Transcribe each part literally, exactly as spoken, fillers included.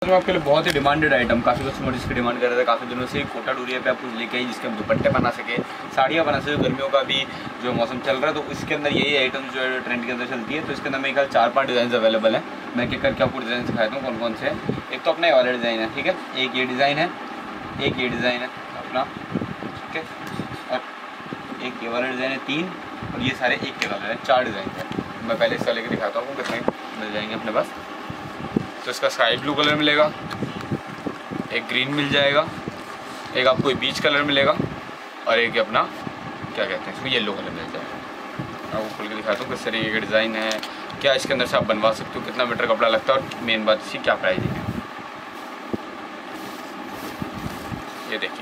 तो आपके लिए बहुत ही डिमांडेड आइटम, काफ़ी कस्टमर इसकी डिमांड कर रहे थे काफ़ी दिनों से। कोटा डोरिया पे आप कुछ लेके आई जिसके हम दुपट्टे बना सके, साड़ियाँ बना सके। गर्मियों का भी जो मौसम चल रहा है तो इसके अंदर यही आइटम जो है ट्रेंड के अंदर चलती है। तो इसके अंदर मेरे ख्याल चार पाँच डिज़ाइन अवेलेबल है। मैं क्या करके आपको डिज़ाइन सिखाता हूँ कौन कौन से हैं। एक तो अपना ये वाला डिज़ाइन है, ठीक है, एक ये डिज़ाइन है, एक ये डिज़ाइन है अपना, ठीक है, और एक ये वाला डिज़ाइन है, तीन, और ये सारे एक के कलर है, चार डिज़ाइन है। मैं पहले इस वाले के दिखाता हूँ कितने मिल जाएंगे अपने पास। तो इसका स्काई ब्लू कलर मिलेगा, एक ग्रीन मिल जाएगा, एक आपको बीच कलर मिलेगा, और एक अपना क्या कहते हैं इसको येलो कलर मिल जाएगा। आपको खोल के दिखाता हूँ किस तरीके का डिज़ाइन है, क्या इसके अंदर से आप बनवा सकते हो, कितना मीटर कपड़ा लगता है, और मेन बात इसकी क्या प्राइसिंग है। ये देखिए,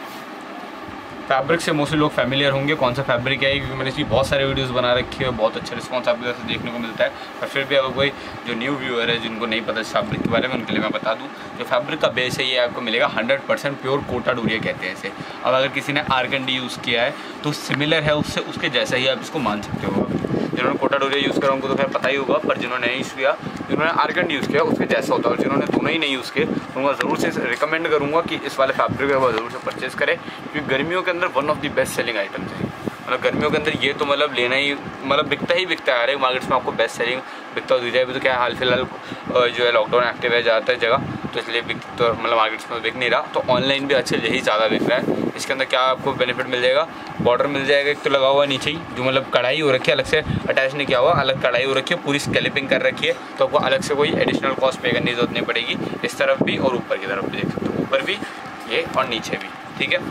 फैब्रिक से मोस्टली लोग फैमिलियर होंगे कौन सा फैब्रिक है, क्योंकि मैंने इसकी बहुत सारे वीडियोस बना रखी है, बहुत अच्छा रिस्पांस आपके तरफ से देखने को मिलता है। पर फिर भी अगर कोई जो न्यू व्यूअर है जिनको नहीं पता इस फैब्रिक के बारे में, उनके लिए मैं बता दूं, जो फैब्रिक का बेस है ये आपको मिलेगा hundred percent pure Kota Doria कहते हैं इसे। अब अगर किसी ने आरकंडी यूज़ किया है तो सिमिलर है उससे, उसके जैसा ही आप इसको मान सकते हो। जिन्होंने कोटा डोरिया यूज़ करा उनको तो खैर पता ही होगा, पर जिन्होंने नहीं यूज़ किया, जिन्होंने आरकंडी यूज़ किया उसके जैसा होता है। और जिन्होंने दोनों ही नहीं यूज़ किए उनको ज़रूर से रिकमेंड करूँगा कि इस वाले फैब्रिक का ज़रूर से परचेज़ करें, क्योंकि गर्मियों के अंदर one of the best selling items है। मतलब गर्मियों के अंदर ये तो मतलब लेना ही, मतलब बिकता ही बिकता है, हर एक मार्केट्स में आपको बेस्ट सेलिंग बिकता दी जाए। तो क्या हाल फिलहाल जो है लॉकडाउन एक्टिव है ज़्यादातर जगह, तो इसलिए बिक तो मतलब मार्केट्स में बिक नहीं रहा, तो ऑनलाइन भी अच्छे यही ज़्यादा बिक रहा है। इसके अंदर क्या आपको बेनिफिट मिल जाएगा, बॉर्डर मिल जाएगा, एक तो लगा हुआ नीचे ही, जो मतलब कढ़ाई हो रखी है, अलग से अटैच नहीं किया हुआ, अलग कढ़ाई हो रखी है, पूरी स्कैल्पिंग कर रखी है, तो आपको अलग से कोई एडिशनल कॉस्ट पे करने की जरूरत नहीं पड़ेगी। इस तरफ भी और ऊपर की तरफ भी देख सकते हो, ऊपर भी ये और नीचे भी, ठीक है।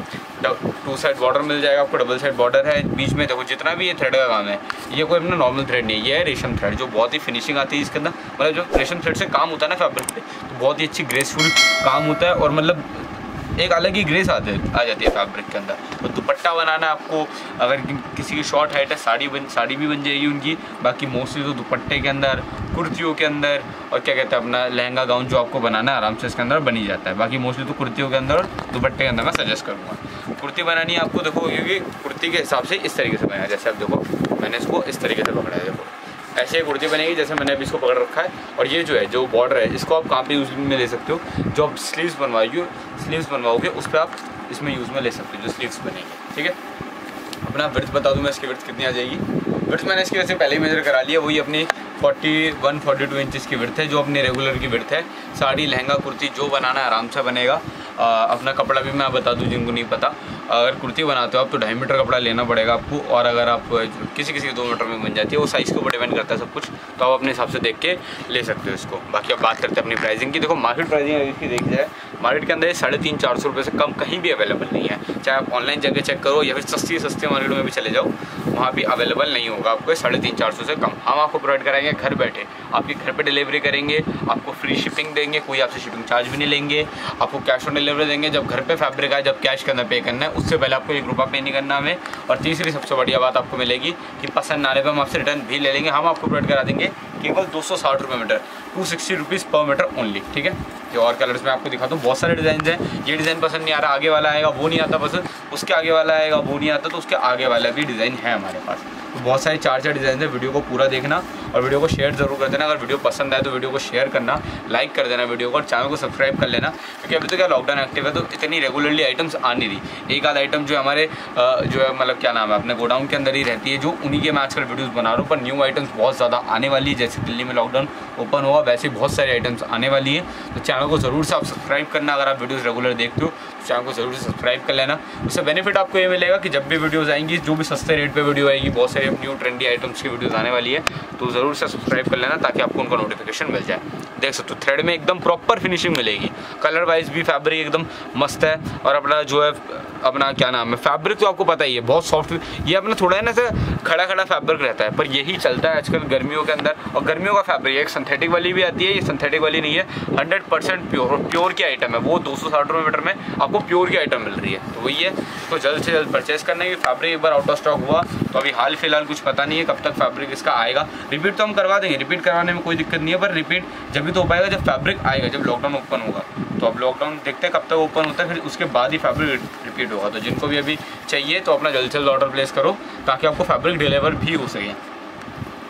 टू साइड बॉर्डर मिल जाएगा आपको, डबल साइड बॉर्डर है। बीच में देखो जितना भी ये थ्रेड का काम है, ये कोई अपना नॉर्मल थ्रेड नहीं है, ये है रेशम थ्रेड, जो बहुत ही फिनिशिंग आती है इसके अंदर। मतलब जो रेशम थ्रेड से काम होता है ना फैब्रिक पे, तो बहुत ही अच्छी ग्रेसफुल काम होता है, और मतलब एक अलग ही ग्रेस आ आ जाती है फैब्रिक के अंदर। तो दुपट्टा बनाना आपको, अगर किसी की शॉर्ट हाइट है, साड़ी बन साड़ी भी बन जाएगी उनकी। बाकी मोस्टली तो दुपट्टे के अंदर, कुर्तियों के अंदर, और क्या कहते हैं अपना लहंगा गाउन जो आपको बनाना है आराम से इसके अंदर बनी जाता है। बाकी मोस्टली तो कुर्तियों के अंदर और दुपट्टे के अंदर मैं सजेस्ट करूँगा। कुर्ती बनानी है आपको, देखो क्योंकि कुर्ती के हिसाब से इस तरीके से बनाया, जैसे आप देखो मैंने इसको इस तरीके से पकड़ा है, देखो ऐसे ही कुर्ती बनेगी जैसे मैंने अभी इसको पकड़ रखा है। और ये जो है जो बॉर्डर है, इसको आप कहाँ पे यूज़ में ले सकते हो, जो आप स्लीव्स बनवाइए स्लीव्स बनवाओगे उस पर आप इसमें यूज़ में ले सकते हो, जो स्लीव्स बनेंगे, ठीक है। अपना विड्थ बता दूँ मैं, इसकी विड्थ कितनी आ जाएगी। विड्थ मैंने इसकी वैसे पहले ही मेजर करा लिया, वही अपनी इकतालीस बयालीस इंचज़ की विड्थ है, जो अपनी रेगुलर की विड्थ है। साड़ी लहंगा कुर्ती जो बनाना है आराम से बनेगा। आ, अपना कपड़ा भी मैं बता दूं जिनको नहीं पता, अगर कुर्ती बनाते हो आप तो ढाई मीटर कपड़ा लेना पड़ेगा आपको, और अगर आप किसी किसी दो मीटर में बन जाती है, वो साइज़ के ऊपर डिपेंड करता है सब कुछ, तो आप अपने हिसाब से देख के ले सकते हो इसको। बाकी अब बात करते हैं अपनी प्राइसिंग की। देखो मार्केट प्राइसिंग अगर इसकी देखी जाए, मार्केट के अंदर ये साढ़े तीन चार सौ रुपये से कम कहीं भी अवेलेबल नहीं है। चाहे आप ऑनलाइन जगह चेक करो या फिर सस्ती सस्ती मार्केट में भी चले जाओ, वहाँ भी अवेलेबल नहीं होगा आपको साढ़े तीन चार सौ से कम। हम आपको प्रोवाइड कराएंगे घर बैठे, आपके घर पे डिलीवरी करेंगे, आपको फ्री शिपिंग देंगे, कोई आपसे शिपिंग चार्ज भी नहीं लेंगे, आपको कैश ऑन डिलीवरी देंगे। जब घर पे फैब्रिक आए, जब कैश के अंदर पे करना है, उससे पहले आपको एक रुपया पे नहीं करना हमें। और तीसरी सबसे बढ़िया बात आपको मिलेगी कि पसंद आने पर हम आपसे रिटर्न भी ले लेंगे। हम आपको प्रोवाइड करा देंगे केवल दो सौ साठ रुपये metre, two sixty rupees per metre only, ठीक है। ये और कलर्स में आपको दिखाता हूँ, बहुत सारे डिज़ाइन हैं। ये डिज़ाइन पसंद नहीं आ रहा, आगे वाला आएगा वो नहीं आता पसंद, उसके आगे वाला आएगा वो नहीं आता, तो उसके आगे वाला भी डिज़ाइन है हमारे पास। तो बहुत सारे चार चार डिज़ाइन है। वीडियो को पूरा देखना और वीडियो को शेयर जरूर कर देना। अगर वीडियो पसंद आए तो वीडियो को शेयर करना, लाइक कर देना वीडियो को, और चैनल को सब्सक्राइब कर लेना, क्योंकि अभी तो क्या लॉकडाउन एक्टिव है तो इतनी रेगुलरली आइटम्स आ नहीं रही। एक आध आइटम जो हमारे जो है मतलब क्या नाम है अपने गोडाउन के अंदर ही रहती है, जो उन्हीं के मैं आजकल वीडियोज़ बना रहा हूँ। पर न्यू आइटम्स बहुत ज़्यादा आने वाली है, जैसे दिल्ली में लॉकडाउन ओपन हुआ वैसे बहुत सारे आइटम्स आने वाली है। तो चैनल को ज़रूर से आप सब्सक्राइब करना। अगर आप वीडियोज़ रेगुलर देखते हो तो चैनल को ज़रूर से सब्सक्राइब कर लेना। उससे बेनिफिट आपको ये मिलेगा कि जब भी वीडियोज़ आएंगी, जो भी सस्ते रेट पे वीडियो आएगी, बहुत सारी न्यू ट्रेंडी आइटम्स की वीडियोज़ आने वाली है, तो ज़रूर से सब्सक्राइब कर लेना ताकि आपको उनका नोटिफिकेशन मिल जाए। देख सकते हो थ्रेड में एकदम प्रॉपर फिनिशिंग मिलेगी, कलर वाइज भी फैब्रिक एकदम मस्त है। और अपना जो है अपना क्या नाम है फैब्रिक तो आपको पता ही है, बहुत सॉफ्ट, ये अपना थोड़ा है ना से खड़ा खड़ा फैब्रिक रहता है, पर यही चलता है आजकल गर्मियों के अंदर। और गर्मियों का फैब्रिक एक सिंथेटिक वाली भी आती है, ये सिंथेटिक वाली नहीं है, हंड्रेड परसेंट प्योर प्योर की आइटम है। वो दो सौ साठ रुपये मीटर में आपको प्योर की आइटम मिल रही है, तो वही है। तो जल्द से जल्द परचेस करना है। फैब्रिक एक बार आउट ऑफ स्टॉक हुआ तो अभी हाल फिलहाल कुछ पता नहीं है कब तक फैब्रिक इसका आएगा। रिपीट तो हम करवा देंगे, रिपीट करवाने में कोई दिक्कत नहीं है, पर रिपीट जब भी तो हो पाएगा जब फैब्रिक आएगा, जब लॉकडाउन ओपन होगा। तो अब लॉकडाउन देखते हैं कब तक ओपन होता है, फिर उसके बाद ही फैब्रिक रिपीट होगा। तो जिनको भी अभी चाहिए तो अपना जल्द से जल्द ऑर्डर प्लेस करो ताकि आपको फैब्रिक डिलीवर भी हो सके।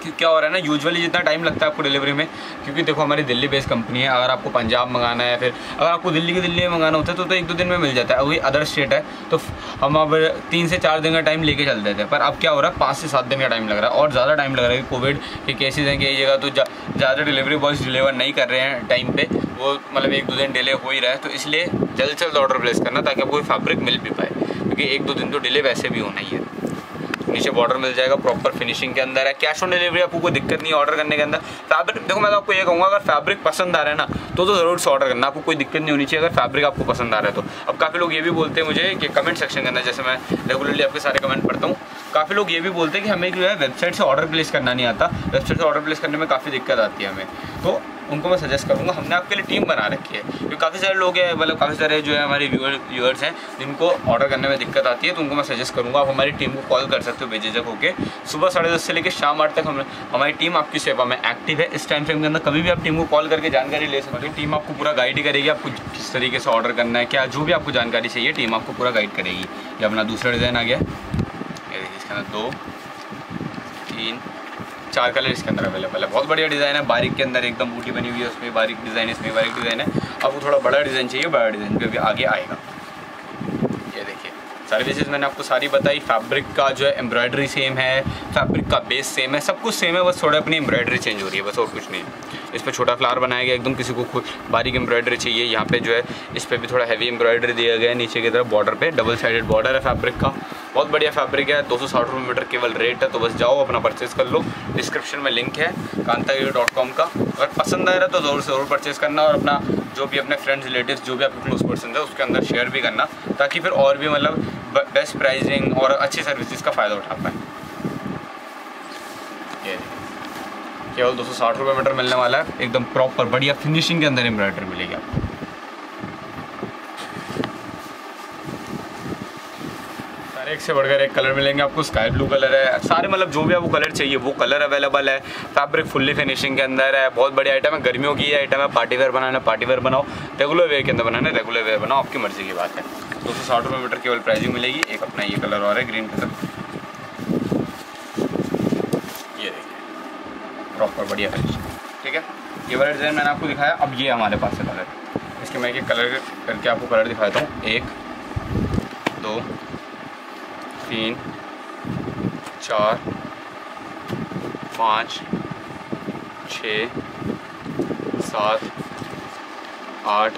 क्या हो रहा है ना, यूजुअली जितना टाइम लगता है आपको डिलीवरी में, क्योंकि देखो हमारी दिल्ली बेस्ड कंपनी है, अगर आपको पंजाब मंगाना है, फिर अगर आपको दिल्ली की दिल्ली में मंगाना होता है तो, तो एक दो दिन में मिल जाता है। वही अदर स्टेट है तो हम अब तीन से चार दिन का टाइम लेके चलते थे, पर अब क्या हो रहा है पाँच से सात दिन का टाइम लग रहा है, और ज़्यादा टाइम लग रहा है कि कोविड के केसेज हैं कई जगह, तो ज़्यादा डिलीवरी बॉयज़ डिलीवर नहीं कर रहे हैं टाइम पे, वो मतलब एक दो दिन डिले हो ही रहा है। तो इसलिए जल्द से जल्द ऑर्डर प्लेस करना ताकि आपको फैब्रिक मिल भी पाए, क्योंकि एक दो दिन तो डिले वैसे भी होना ही है। नीचे बॉर्डर मिल जाएगा, प्रॉपर फिनिशिंग के अंदर है, कैश ऑन डिलीवरी आपको कोई दिक्कत नहीं है ऑर्डर करने के अंदर। फैब्रिक देखो मैं तो आपको ये कहूँगा, अगर फैब्रिक पसंद आ रहा है ना तो तो ज़रूर से ऑर्डर करना, आपको कोई दिक्कत नहीं होनी चाहिए अगर फैब्रिक आपको पसंद आ रहा है तो। अब काफ़ी लोग ये भी बोलते हैं मुझे कि कमेंट सेक्शन के अंदर, जैसे मैं रेगुलरली आपके सारे कमेंट पढ़ता हूँ, काफ़ी लोग ये भी बोलते हैं कि हमें जो है वेबसाइट से ऑर्डर प्लेस करना नहीं आता, वेबसाइट से ऑर्डर प्लेस करने में काफ़ी दिक्कत आती है हमें। तो उनको मैं सजेस्ट करूँगा, हमने आपके लिए टीम बना रखी है, क्योंकि काफ़ी सारे लोग हैं, मतलब काफ़ी सारे जो है हमारे व्यूअर व्यूअर्स हैं जिनको ऑर्डर करने में दिक्कत आती है, तो उनको मैं सजेस्ट करूँगा आप हमारी टीम को कॉल कर सकते हो बेझिझक होकर। सुबह साढ़े दस से लेकर शाम आठ तक हम हमारी टीम आपकी सेवा में एक्टिव है। इस टाइम फ्रेम के अंदर कभी भी आप टीम को कॉल करके जानकारी ले सकते हो। टीम आपको पूरा गाइड ही करेगी, आपको किस तरीके से ऑर्डर करना है, क्या जो भी आपको जानकारी चाहिए टीम आपको पूरा गाइड करेगी। ये अपना दूसरा डिज़ाइन आ गया, ये देखिए इसके अंदर दो तीन चार कलर इसके अंदर अवेलेबल है। बहुत बढ़िया डिज़ाइन है, बारीक के अंदर एकदम बूटी बनी हुई है, उसमें बारीक डिज़ाइन है, इसमें बारीक डिज़ाइन है। आपको थोड़ा बड़ा डिज़ाइन चाहिए, बड़ा डिज़ाइन भी अभी आगे आएगा। ये देखिए सर्विसेज मैंने आपको सारी बताई। फैब्रिक का जो है एम्ब्रॉयडरी सेम है, फैब्रिक का बेस सेम है, सब कुछ सेम है, बस थोड़ा अपनी एम्ब्रॉयडरी चेंज हो रही है, बस और कुछ नहीं। इस पर छोटा फ्लावर बनाया गया एकदम, किसी को खुद बारीक एम्ब्रॉयडरी चाहिए, यहाँ पे जो है इस पर भी थोड़ा हैवी एम्ब्रॉयडरी दिया गया है। नीचे की तरफ बॉर्डर पे डबल साइडेड बॉर्डर है फैब्रिक का, बहुत बढ़िया फैब्रिक है। दो सौ साठ रुपये मीटर केवल रेट है, तो बस जाओ अपना परचेज़ कर लो। डिस्क्रिप्शन में लिंक है कांतागिरी डॉट कॉम का, अगर पसंद आ रहा है तो ज़रूर से ज़रूर परचेज़ करना, और अपना जो भी अपने फ्रेंड्स रिलेटिव्स जो भी आपके क्लोज पर्सन है उसके अंदर शेयर भी करना, ताकि फिर और भी मतलब बेस्ट प्राइसिंग और अच्छी सर्विसेज का फ़ायदा उठा पाए। ये केवल दो सौ साठ रुपये मीटर मिलने वाला है, एकदम प्रॉपर बढ़िया फिनिशिंग के अंदर एम्ब्रॉयडरी मिलेगी आपको। सारे एक से बढ़कर एक कलर मिलेंगे आपको, स्काई ब्लू कलर है, सारे मतलब जो भी आपको कलर चाहिए वो कलर अवेलेबल है। फैब्रिक फुल्ली फिनिशिंग के अंदर है, बहुत बढ़िया आइटम है, गर्मियों की आइटम है। पार्टी वेयर बनाना पार्टी वेयर बनाओ, रेगुलर वेयर के अंदर बनाना रेगुलर वेयर बनाओ, आपकी मर्जी की बात है। दो सौ साठ रुपये मीटर केवल प्राइसिंग मिलेगी। एक अपना ये कलर और है ग्रीन कलर, ये देखिए प्रॉपर बढ़िया फिनिशिंग, ठीक है। ये वाला डिज़ाइन मैंने आपको दिखाया, अब ये हमारे पास है कलर, इसके मैं एक कलर करके आपको कलर दिखाता हूँ। एक दो तीन चार पाँच छः सात आठ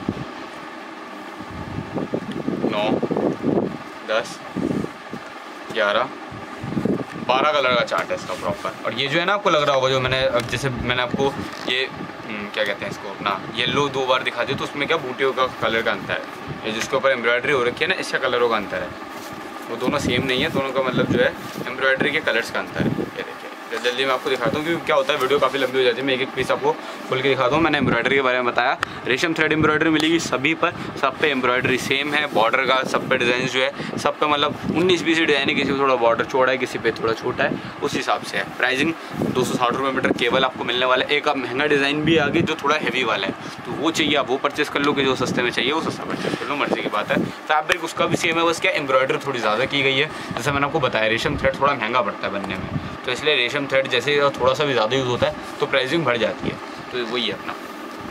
नौ दस ग्यारह बारह कलर का चार्ट है इसका प्रॉपर। और ये जो है ना आपको लग रहा होगा, जो मैंने अब जैसे मैंने आपको ये क्या कहते हैं इसको अपना येलो दो बार दिखा दिया, तो उसमें क्या बूटियों का कलर का अंतर है। ये जिसके ऊपर एम्ब्रॉयडरी हो रखी है ना, इसका कलरों का अंतर है, वो दोनों सेम नहीं है, दोनों का मतलब जो है एम्ब्रॉयडरी के कलर्स का अंतर है। ये देखिए जल्दी मैं आपको दिखाता हूँ, क्योंकि क्या होता है वीडियो काफ़ी लंबी हो जाती है, मैं एक एक पीस आपको खोल के दिखाता हूँ। मैंने एम्ब्रॉयडरी के बारे में बताया, रेशम थ्रेड एम्ब्रॉयडरी मिलेगी सभी पर, सब पे एम्ब्रॉयडरी सेम है। बॉर्डर का सब पे डिज़ाइन जो है सब पे मतलब उन्नीस बीस डिज़ाइन है, किसी पे थोड़ा बॉर्डर चौड़ा है, किसी पे थोड़ा छोटा है, उस हिसाब से है। प्राइसिंग दो सौ साठ रुपये मीटर केवल आपको मिलने वाला है। एक अब महंगा डिज़ाइन भी आगे जो थोड़ा हैवी वाला है, तो वो चाहिए आप वो परचेस कर लो, कि जो सस्ते में चाहिए वो सस्ता परचेस कर लो, मर्जी की बात है। फैब्रिक उसका भी सेम है, बस क्या एम्ब्रॉयडरी थोड़ी ज़्यादा की गई है। जैसे मैंने आपको बताया रेशम थ्रेड थोड़ा महंगा पड़ता है बनने में, तो इसलिए रेशम थ्रेड जैसे थोड़ा सा भी ज़्यादा यूज़ होता है तो प्राइसिंग बढ़ जाती है, तो वही है अपना।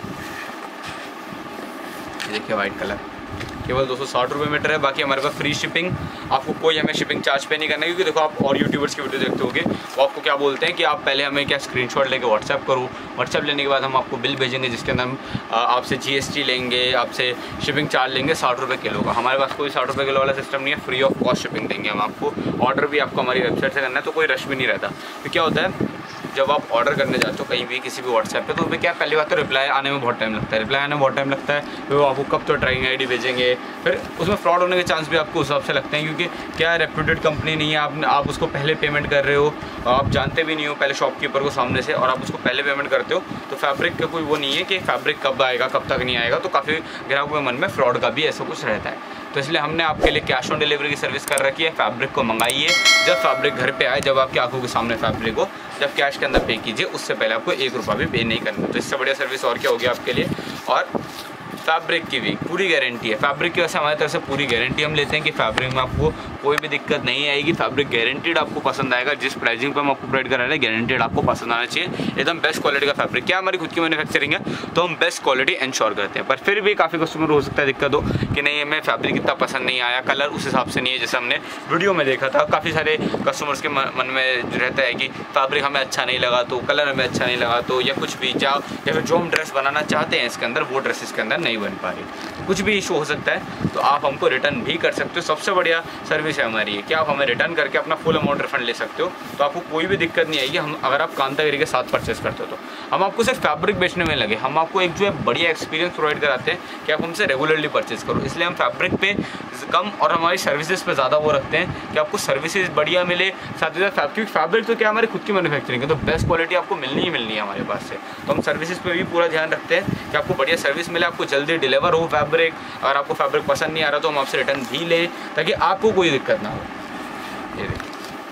ये देखिए वाइट कलर केवल दो सौ साठ रुपये मीटर है। बाकी हमारे पास फ्री शिपिंग, आपको कोई हमें शिपिंग चार्ज पे नहीं करना है, क्योंकि देखो आप और यूट्यूबर्स की वीडियो देखते होगे, वो आपको क्या बोलते हैं कि आप पहले हमें क्या स्क्रीनशॉट लेके व्हाट्सएप करो, व्हाट्सएप लेने के बाद हम आपको बिल भेजेंगे, जिसके अंदर हम आपसे जीएसटी लेंगे, आपसे शिपिंग चार्ज लेंगे साठ रुपये किलो का। हमारे पास कोई साठ रुपये किलो वाला सिस्टम नहीं है, फ्री ऑफ कॉस्ट शिपिंग देंगे हम आपको। ऑर्डर भी आपको हमारी वेबसाइट से करना है, तो कोई रश भी नहीं रहता। तो क्या होता है जब आप ऑर्डर करने जाते हो कहीं भी किसी भी व्हाट्सएप पे, तो उसमें क्या पहली बात तो रिप्लाई आने में बहुत टाइम लगता है, रिप्लाई आने में बहुत टाइम लगता है, फिर वो आपको कब तो ट्रैकिंग आईडी भेजेंगे, फिर उसमें फ्रॉड होने के चांस भी आपको उस हिसाब से लगते हैं, क्योंकि क्या रेप्यूटेड कंपनी नहीं है, आप आप उसको पहले पेमेंट कर रहे हो, आप जानते भी नहीं हो पहले शॉपकीपर को सामने से, और आप उसको पहले पेमेंट करते हो, तो फैब्रिक का कोई वो नहीं है कि फैब्रिक कब आएगा कब तक नहीं आएगा, तो काफ़ी ग्राहकों के मन में फ्रॉड का भी ऐसा कुछ रहता है। तो इसलिए हमने आपके लिए कैश ऑन डिलीवरी की सर्विस कर रखी है। फैब्रिक को मंगाइए, जब फैब्रिक घर पे आए, जब आपकी आंखों के सामने फैब्रिक हो, जब कैश के अंदर पे कीजिए, उससे पहले आपको एक रुपया भी पे नहीं करना। तो इससे बढ़िया सर्विस और क्या होगी आपके लिए। और फैब्रिक की भी पूरी गारंटी है। फैब्रिक की वजह से हमारी तरफ से पूरी गारंटी हम लेते हैं कि फैब्रिक में आपको कोई भी दिक्कत नहीं आएगी। फैब्रिक गारंटीड आपको पसंद आएगा, जिस प्राइसिंग पर हम आपको प्रोवाइड करा रहे हैं गारंटीड आपको पसंद आना चाहिए। एकदम बेस्ट क्वालिटी का फैब्रिक। क्या हमारी खुद की मैन्युफैक्चरिंग है तो हम बेस्ट क्वालिटी इंश्योर करते हैं, पर फिर भी काफ़ी कस्टमर हो सकता है दिक्कत हो कि नहीं हमें फैब्रिक इतना पसंद नहीं आया, कलर उस हिसाब से नहीं है जैसे हमने वीडियो में देखा था। काफ़ी सारे कस्टमर्स के मन में रहता है कि फैब्रिक हमें अच्छा नहीं लगा तो, कलर हमें अच्छा नहीं लगा तो, या कुछ भी या या फिर जो हम ड्रेस बनाना चाहते हैं इसके अंदर वो ड्रेस इसके अंदर नहीं बन पा रही, कुछ भी इशू हो सकता है तो आप हमको रिटर्न भी कर सकते हो। सबसे बढ़िया सर्विस है हमारी ये कि आप हमें रिटर्न करके अपना फुल अमाउंट रिफंड ले सकते हो, तो आपको कोई भी दिक्कत नहीं आएगी। हम अगर आप कांतागिरी के साथ परचेस करते हो तो हम आपको सिर्फ फैब्रिक बेचने में लगे, हम आपको एक जो है बढ़िया एक्सपीरियंस प्रोवाइड कराते हैं कि आप हमसे रेगुलरली परचेस करो। इसलिए हम फैब्रिक पे कम और हमारी सर्विसेज पे ज़्यादा वो रखते हैं कि आपको सर्विसेज बढ़िया मिले, साथ ही साथ क्योंकि फैब्रिक तो क्या हमारी खुद की मैन्युफैक्चरिंग है तो बेस्ट क्वालिटी आपको मिलनी ही मिलनी है हमारे पास से। तो हम सर्विसेज पे भी पूरा ध्यान रखते हैं कि आपको बढ़िया सर्विस मिले, आपको जल्दी डिलीवर हो फैब्रिक। अगर आपको फैब्रिक पसंद नहीं आ रहा तो हम आपसे रिटर्न भी लें ताकि आपको कोई दिक्कत ना हो। ये देखिए,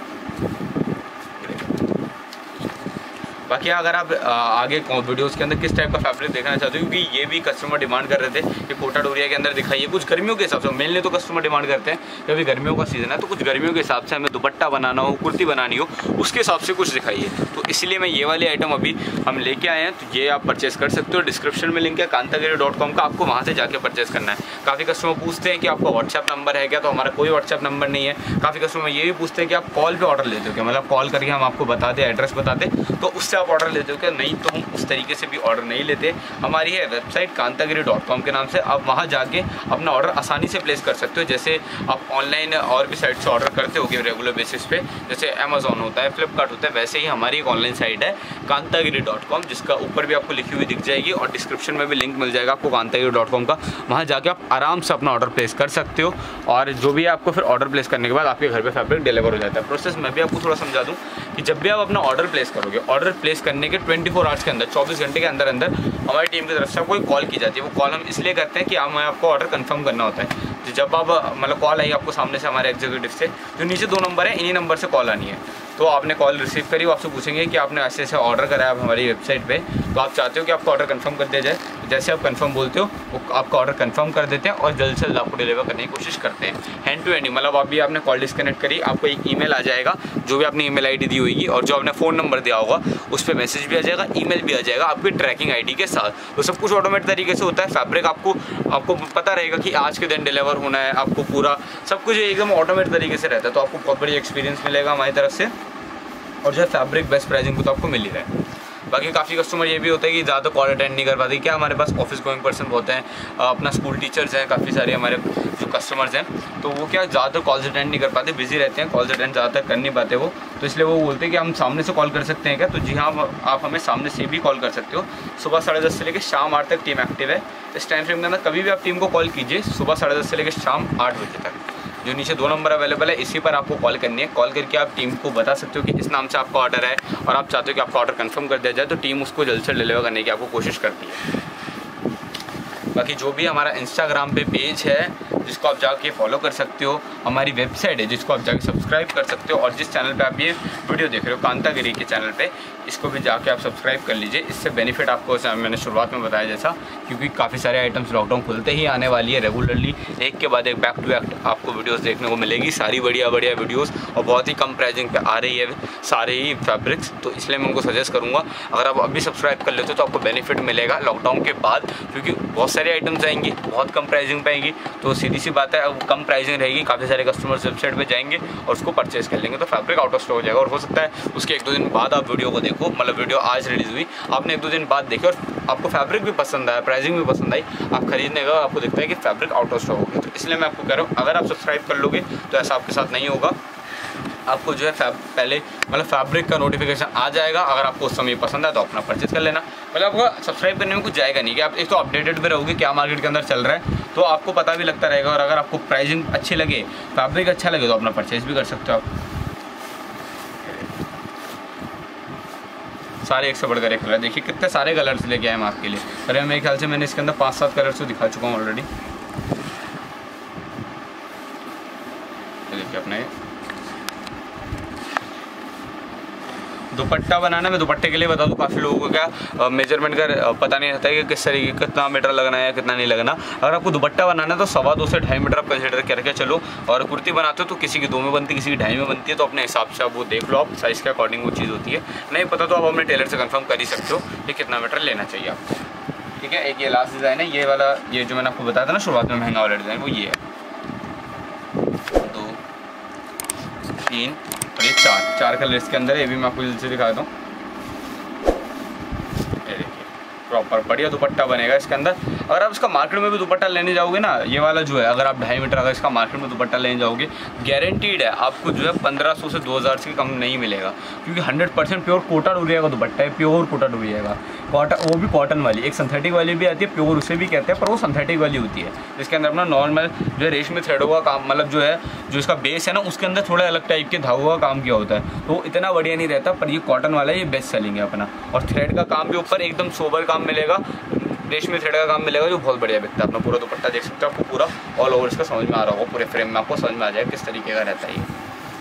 बाकी अगर आप आगे वीडियोस के अंदर किस टाइप का फैब्रिक देखना चाहते हो, क्योंकि ये भी कस्टमर डिमांड कर रहे थे कि कोटा डोरिया के अंदर दिखाइए कुछ गर्मियों के हिसाब से। मेनली तो कस्टमर डिमांड करते हैं कि अभी गर्मियों का सीज़न है तो कुछ गर्मियों के हिसाब से हमें दुपट्टा बनाना हो, कुर्ती बनानी हो, उसके हिसाब से कुछ दिखाइए। तो इसलिए मैं ये वाली आइटम अभी हम लेके आए हैं, तो ये आप परचेस कर सकते हो। डिस्क्रिप्शन में लिंक है कांतागिरी डॉट कॉम का, आपको वहाँ से जाके परचेस करना है। काफ़ी कस्टमर पूछते हैं कि आपका व्हाट्सएप नंबर है क्या, तो हमारा कोई व्हाट्सएप नंबर नहीं है। काफ़ी कस्टमर ये भी पूछते हैं कि आप कॉल पर ऑर्डर लेते हो क्या, मतलब कॉल करके हम आपको बता दें, एड्रेस बता दें तो उससे आप ऑर्डर लेते हो क्या, नहीं तो हम उस तरीके से भी ऑर्डर नहीं लेते। हमारी है वेबसाइट कांतागिरी डॉट कॉम के नाम से, आप वहाँ जाके अपना ऑर्डर आसानी से प्लेस कर सकते हो। जैसे आप ऑनलाइन और भी साइट से ऑर्डर करते हो रेगुलर बेसिस पे, जैसे अमेजोन होता है, फ्लिपकार्ट होता है, वैसे ही हमारी एक ऑनलाइन साइट है कांतागिरी डॉट कॉम, जिसका ऊपर भी आपको लिखी हुई दिख जाएगी और डिस्क्रिप्शन में भी लिंक मिल जाएगा आपको कांतागिरी डॉट कॉम का। वहाँ जाके आप आराम से अपना ऑर्डर प्लेस कर सकते हो और जो भी आपको फिर ऑर्डर प्लेस करने के बाद आपके घर पर फैब्रिक डिलीवर हो जाता है। प्रोसेस मैं भी आपको थोड़ा समझा दूँ कि जब भी आप अपना ऑर्डर प्लेस करोगे, ऑर्डर प्लेस करने के ट्वेंटी फोर आवर्स के अंदर, चौबीस घंटे के अंदर अंदर हमारी टीम की तरफ से कोई कॉल की जाती है। वो कॉल हम इसलिए करते हैं कि हमें आपको ऑर्डर कंफर्म करना होता है। तो जब आप मतलब कॉल आई आपको सामने से हमारे एग्जीक्यूटिव से, जो नीचे दो नंबर है इन्हीं नंबर से कॉल आनी है, तो आपने कॉल रिसीव करी, वो आपसे पूछेंगे कि आपने ऐसे ऐसे ऑर्डर कराया आप हमारी वेबसाइट पे, तो आप चाहते हो कि आपका ऑर्डर कंफर्म कर दिया जाए। जैसे आप कंफर्म बोलते हो वो आपका ऑर्डर कंफर्म कर देते हैं और जल्द से जल्द आपको डिलीवर करने की कोशिश करते हैं। हैंड टू हैंड, मतलब अभी आपने कॉल डिस्कनेक्ट करी, आपको एक ईमेल आ जाएगा, जो भी आपने ईमेल आईडी दी होगी और जो आपने फ़ोन नंबर दिया होगा उस पर मैसेज भी आ जाएगा, ईमेल भी आ जाएगा आपकी ट्रैकिंग आईडी के साथ। तो सब कुछ ऑटोमेटिक तरीके से होता है। फैब्रिक आपको आपको पता रहेगा कि आज के दिन डिलीवर होना है, आपको पूरा सब कुछ एकदम ऑटोमेटिक तरीके से रहता है। तो आपको बहुत बड़ी एक्सपीरियंस मिलेगा हमारी तरफ से और जो है फैब्रिक बेस्ट प्राइसिंग पे तो आपको मिल ही रहा है। बाकी काफ़ी कस्टमर ये भी होता है कि ज़्यादा कॉल अटेंड नहीं कर पाते। क्या हमारे पास ऑफिस गोइंग पर्सन होते हैं, अपना स्कूल टीचर्स हैं, काफ़ी सारे हमारे जो कस्टमर्स हैं, तो वो क्या ज़्यादातर कॉल्स अटेंड नहीं कर पाते, बिजी रहते हैं, कॉल्स अटेंड ज़्यादातर कर नहीं पाते वो। तो इसलिए वो बोलते हैं कि हम सामने से कॉल कर सकते हैं क्या, तो जी हाँ, आप हमें सामने से भी कॉल कर सकते हो। सुबह साढ़े दस से लेकर शाम आठ तक टीम एक्टिव है। इस टाइम फ्रेम के अंदर कभी भी आप टीम को कॉल कीजिए, सुबह साढ़े दस से लेकर शाम आठ बजे तक। जो नीचे दो नंबर अवेलेबल है इसी पर आपको कॉल करनी है। कॉल करके आप टीम को बता सकते हो कि इस नाम से आपका ऑर्डर है और आप चाहते हो कि आपका ऑर्डर कंफर्म कर दिया जाए, तो टीम उसको जल्द से डिलीवर करने की आपको कोशिश करती है। बाकी जो भी हमारा इंस्टाग्राम पे पेज है जिसको आप जाके फॉलो कर सकते हो, हमारी वेबसाइट है जिसको आप जाके सब्सक्राइब कर सकते हो, और जिस चैनल पे आप ये वीडियो देख रहे हो कांतागिरी के चैनल पे, इसको भी जाके आप सब्सक्राइब कर लीजिए। इससे बेनिफिट आपको मैंने शुरुआत में बताया जैसा, क्योंकि काफ़ी सारे आइटम्स लॉकडाउन खुलते ही आने वाली है, रेगुलरली एक के बाद एक बैक टू बैक आपको वीडियोज़ देखने को मिलेगी, सारी बढ़िया बढ़िया वीडियोज़, और बहुत ही कम प्राइसिंग पे आ रही है सारे ही फैब्रिक्स। तो इसलिए मैं उनको सजेस्ट करूँगा अगर आप अभी सब्सक्राइब कर लेते हो तो आपको बेनिफिट मिलेगा लॉकडाउन के बाद, क्योंकि बहुत सारी आइटम्स आएंगी, बहुत कम प्राइसिंग पे आएंगी। तो सीधी सी बात है, अब कम प्राइसिंग रहेगी, काफ़ी सारे कस्टमर्स वेबसाइट पे जाएंगे और उसको परचेस कर लेंगे, तो फैब्रिक आउट ऑफ स्टॉक हो जाएगा। और हो सकता है उसके एक दो दिन बाद आप वीडियो को देखो, मतलब वीडियो आज रिलीज़ हुई, आपने एक दो दिन बाद देखी और आपको फैब्रिक भी पसंद आया, प्राइसिंग भी पसंद आई, आप खरीदने का आपको दिखता है कि फैब्रिक आउट ऑफ स्टॉक हो गया। तो इसलिए मैं आपको कह रहा हूँ अगर आप सब्सक्राइब कर लोगे तो ऐसा आपके साथ नहीं होगा। आपको जो है फैब पहले मतलब फैब्रिक का नोटिफिकेशन आ जाएगा, अगर आपको उस समय पसंद है तो अपना परचेज कर लेना। मतलब आपका सब्सक्राइब करने में कुछ जाएगा नहीं कि आप एक तो अपडेटेड भी रहोगे क्या मार्केट के अंदर चल रहा है, तो आपको पता भी लगता रहेगा। और अगर आपको प्राइसिंग अच्छी लगे, फैब्रिक अच्छा लगे, तो अपना परचेज भी कर सकते हो आप। सारे एक से बढ़कर एक कलर, देखिए कितने सारे कलर्स लेके आए हम आपके लिए। अरे मेरे ख्याल से मैंने इसके अंदर पाँच सात कलर्स तो दिखा चुका हूँ ऑलरेडी। देखिए अपने दुपट्टा बनाना, मैं दुपट्टे के लिए बता दूँ, काफ़ी लोगों को क्या मेजरमेंट का पता नहीं रहता है कि किस तरीके कितना मीटर लगना है कितना नहीं लगना। अगर आपको दुपट्टा बनाना है तो सवा दो से ढाई मीटर आप कंसिडर करके चलो, और कुर्ती बनाते हो तो किसी की दो में बनती है किसी की ढाई में बनती है, तो अपने हिसाब से आप वो देख लो, आप साइज़ के अकॉर्डिंग वो चीज़ होती है। नहीं पता तो आप अपने टेलर से कंफर्म कर ही सकते हो कि कितना मीटर लेना चाहिए आपको, ठीक है। एक ये लास्ट डिज़ाइन है, ये वाला, ये जो मैंने आपको बताया था ना शुरुआत में महंगा वाला डिज़ाइन, वो ये है। दो तीन और ये चार चार कलर इसके अंदर है, ये भी मैं आपको जल्दी से दिखाता हूँ। ये देखिए प्रॉपर बढ़िया दुपट्टा बनेगा इसके अंदर। अगर आप इसका मार्केट में भी दुपट्टा लेने जाओगे ना, ये वाला जो है, अगर आप ढाई मीटर अगर इसका मार्केट में दुपट्टा लेने जाओगे, गारंटीड है आपको जो है पंद्रह सौ से दो हज़ार से कम नहीं मिलेगा, क्योंकि hundred percent pure Kota Doria का दुपट्टा है, प्योर कोटा डोरिया का कॉटन, वो भी कॉटन वाली। एक सिंथेटिक वाली भी आती है प्योर, उसे भी कहते हैं, पर वो सिंथेटिक वाली होती है, जिसके अंदर अपना नॉर्मल जो है रेशमी थ्रेडों का काम, मतलब जो है जो इसका बेस है ना, उसके अंदर थोड़ा अलग टाइप के धागों का काम किया होता है, तो इतना बढ़िया नहीं रहता। पर ये कॉटन वाला है, ये बेस्ट सेलिंग है अपना। और थ्रेड का काम भी ऊपर एकदम सोबर काम मिलेगा, रेशमी थ्रेड का काम मिलेगा, जो बहुत बढ़िया बिकता है। अपना पूरा दुपट्टा देख सकते हो, आपको पूरा ऑल ओवर इसका समझ में आ रहा होगा, पूरे फ्रेम में आपको समझ में आ जाएगा किस तरीके का रहता है ये।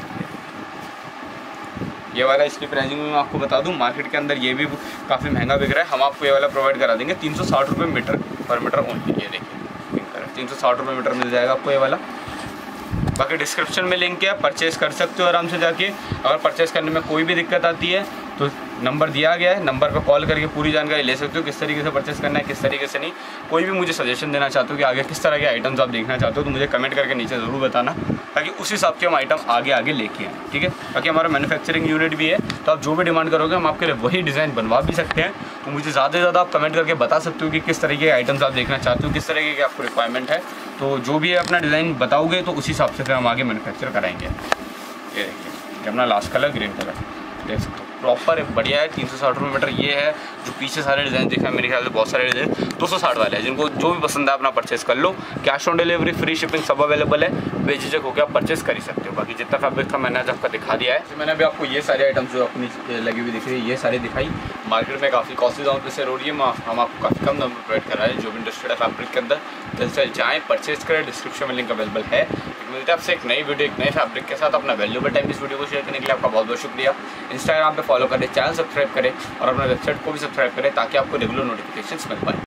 ये वाला इसकी प्राइसिंग में मैं आपको बता दूं, मार्केट के अंदर ये भी काफ़ी महंगा बिक रहा है, हम आपको ये वाला प्रोवाइड करा देंगे तीन सौ साठ रुपये मीटर पर मीटर ओनली। ये देखिए तीन सौ साठ रुपये मीटर मिल जाएगा आपको ये वाला। बाकी डिस्क्रिप्शन में लिंक है, परचेज़ कर सकते हो आराम से जाके। अगर परचेज़ करने में कोई भी दिक्कत आती है तो नंबर दिया गया है, नंबर पर कॉल करके पूरी जानकारी ले सकते हो, किस तरीके से परचेज़ करना है किस तरीके से नहीं। कोई भी मुझे सजेशन देना चाहते हो कि आगे किस तरह के आइटम्स आप देखना चाहते हो, तो मुझे कमेंट करके नीचे ज़रूर बताना, ताकि उस हिसाब के हम आइटम आगे आगे लेके आएँ, ठीक है। बाकी हमारा मैन्युफैक्चरिंग यूनिट भी है, तो आप जो भी डिमांड करोगे हम आपके लिए वही डिज़ाइन बनवा भी सकते हैं। तो मुझे ज़्यादा से ज़्यादा आप कमेंट करके बता सकते हो कि किस तरीके के आइटम्स आप देखना चाहते हो, किस तरीके की आपको रिक्वायरमेंट है, तो जो भी है अपना डिज़ाइन बताओगे तो उसी हिसाब से फिर हम आगे मैन्युफैक्चर कराएंगे। ये देखिए अपना लास्ट कलर ग्रीन कलर देख सकते हो, प्रॉपर बढ़िया है। तीन सौ साठ रुपये मीटर ये है। जो पीछे सारे डिज़ाइन दिखा है मेरे ख्याल से बहुत सारे डिज़ाइन दो सौ साठ वाले हैं, जिनको जो भी पसंद है अपना परचेस कर लो। Cash on delivery, free shipping सब अवेलेबल है, बेझिझक होकर आप परचेस कर ही सकते हो। बाकी जितना फैब्रिक था मैंने आज आपका दिखा दिया है। तो मैंने अभी आपको ये सारे आइटम्स जो अपनी लगी हुई दिख रही है ये सारी दिखाई। मार्केट में काफ़ी कॉस्टली दाम पे सेल हो रही है, हम आपको काफ़ी कम दाम पर प्रोवाइड कर रहा है। जो भी इंटरेस्टेड है फैब्रिक के अंदर जल्द से जल्द जाएँ, परचेज करें। डिस्क्रिप्शन में लिंक अवेलेबल है। मिलते हैं आपसे एक नई वीडियो एक नए फैब्रिक के साथ। अपना वैल्यूएबल टाइम इस वीडियो को शेयर करने के लिए आपका बहुत बहुत शुक्रिया। इंस्टाग्राम पे फॉलो करें, चैनल सब्सक्राइब करें और अपना वेबसाइट को भी सब्सक्राइब करें, ताकि आपको रेगुलर नोटिफिकेशंस मिल पाए।